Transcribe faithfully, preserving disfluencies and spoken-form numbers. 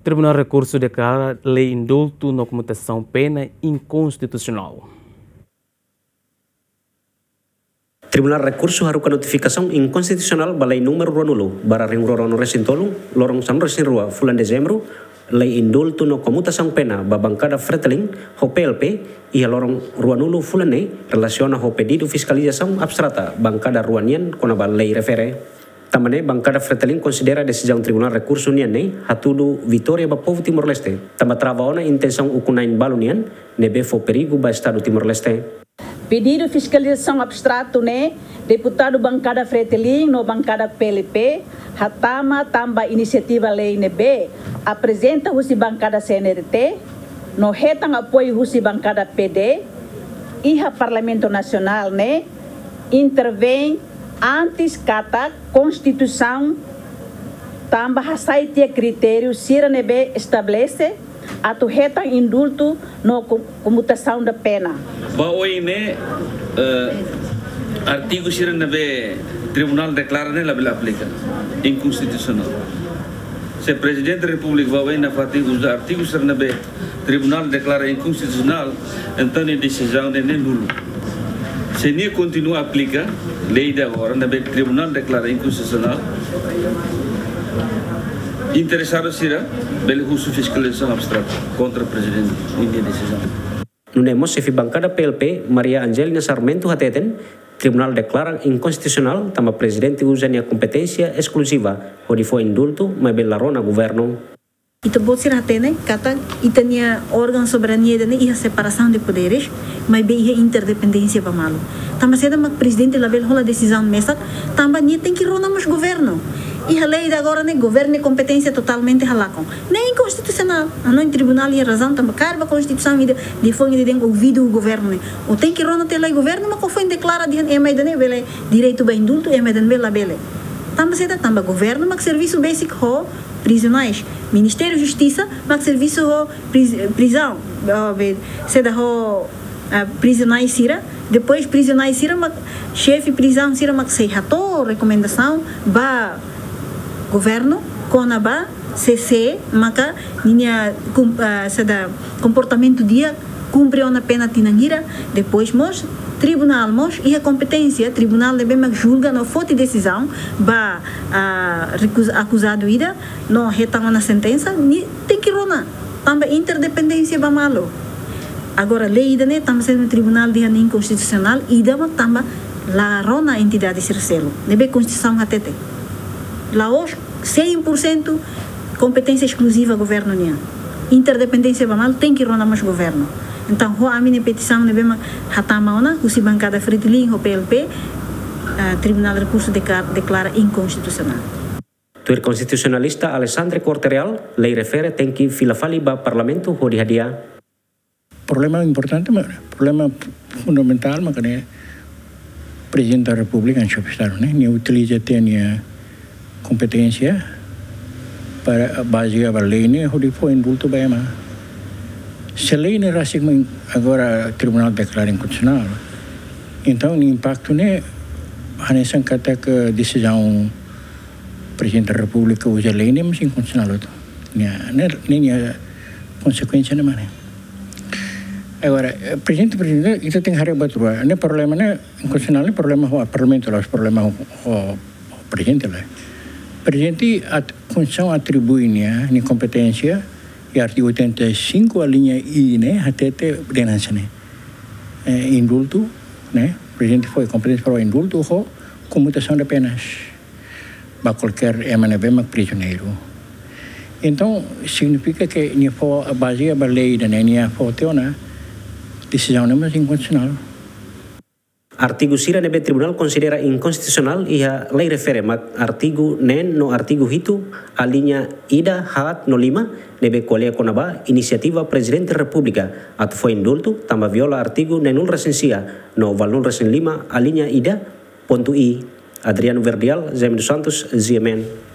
Tribunal Recurso declara lei indulto na comutação pena inconstitucional. Tribunal Recurso haruka notificação inconstitucional balai número ruanulo bara ring rorono resintolu lorong san resin rua bulan Desember lei indulto no comutação pena ba bancada Freteling ho P L P ia lorong ruanulo fulane relaciona ho pedido fiscalização abstrata bancada ruanian kona ba lei refere. Tamane bancada Freteling considera decisão Tribunal Recurso nian nei hatudu vitória ba povo Timor-Leste. Tama trava ona intenção ukunain balunian nebe fo perigo ba estado Timor-Leste. Pedido de fiscalização abstrato, né? Deputado bancada Freteling, no bancada P L P, Hatama, Tamba Iniciativa Lei N B, apresenta o bancada C N R T, no retam apoio o bancada P D, e o Parlamento Nacional, né? Intervém antes cata Constituição, Tamba Hasaitia Critérios, Sira N B estabelece, a tu retam indulto no comutação da pena. Bahwa ini uh, artigo sira nabe tribunal declara ne label aplica inconstitucional. Se presidente da República bahwa ina fatigo usa artigo sira nabe tribunal declara inconstitucional, então a decisão ne nulo. Se nie continua a aplicar lei de agora nabe tribunal declara inconstitucional. Interessado sira bele uso fiscalização abstrata contra o presidente em decisão. Nunemos sefi bancada P L P Maria Angelina Sarmento hateten Tribunal declara inconstitucional tama presidente usa nia competência exclusiva onde foi indulto mas belarona governo. Ita botsir hatene kata ita nia órgão soberania dane iha separação de poderes mas be iha interdependência pa malo. Tama seda mak presidente label hola decisão mesa tamba nia tem que rona mas governo. E a lei de agora né governo competência totalmente halakon nem inconstitucional a não em tribunal e razão também carba constituição e de foi de dentro ouvido o governo o tem que rona ter lei governo mas foi declara de é mais dane bele direito bem indulto é mais dane bela bele também seda também governo mas serviço básico ho prisionais Ministério da Justiça mas serviço ho prisão seda ho prisionais sira depois prisionais sira mas chefe prisão sira mas sei rato recomendação ba governo konaba C C maka ninya uh, sada comportamento dia cumpre uma pena tinangira depois mos tribunal mos e a competência tribunal deve mas julga no forte decisão ba uh, acusado ida no retama na sentença ni tem que rona também interdependência ba malo agora lei ida né também sendo tribunal dia inconstitucional ida mas também la rona entidade circelo deve constituição hatete lá hoje cem por cento competência exclusiva governo nia interdependência bamal tem que rona mais governo então ho a minha petição ne bema hatama ona usi bancada Freteling ho P L P uh, Tribunal Recurso declara inconstitucional. Tuir constitucionalista Alessandro Cortereal lei refere tem que filafali ba parlamento ho dihadia. Problema importante problema fundamental makanya presidente da República anchopistaro né ni utiliza tenia competência para basear a lei ne onde foi indulto bem mas se a lei ne rasik agora tribunal declara inconstitucional então o impacto ne hanesan kata que decisão presidente da República usa a lei ne mas inconstitucional itu ne ne consequência ne mana agora presidente presidente itu tem hari batua ne problema ne inconstitucional ne problema o parlamento lá problema o presidente lá presidente a Constituição atribui-ne a competência e artigo oitenta e cinco a linha I né até ter denúncia né indulto né presidente foi competente para o indulto ou comutação de penas para qualquer emanabema prisioneiro então significa que nem for a base a lei da nem for ter uma decisão não mais inconstitucional. Artigo sira nebe tribunal considera inconstitucional e a lei refere mak artigo nen no artigo hitu a linha ida hat no lima nebe kolea konaba inisiativa presidente República at foi indulto tamba viola artigo nenul resensia no valun resen lima a linha ida ponto i Adriano Verdial Zem dos Santos Ziemen.